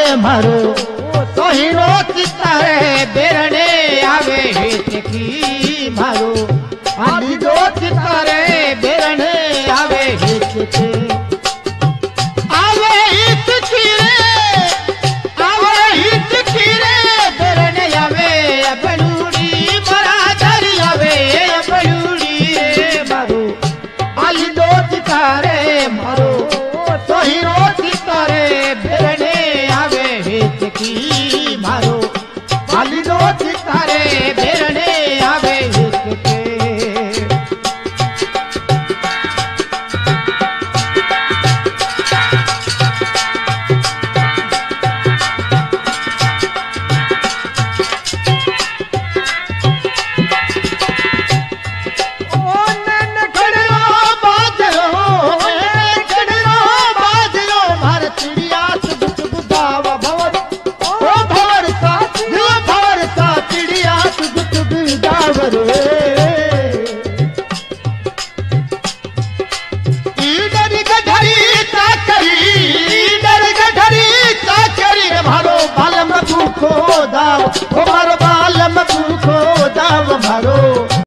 मारो सोहिनो चितारे बेरने आवे हिचकी मारो आली दो चितारे बेरने आवे हिचकी आवे हिचकी रे बेरने आवे अपलूड़ी मरा धरी आवे अपलूड़ी रे मारो आली दो चितारे मारो सोहिनो चितारे बेरने आवे हिचकी मारो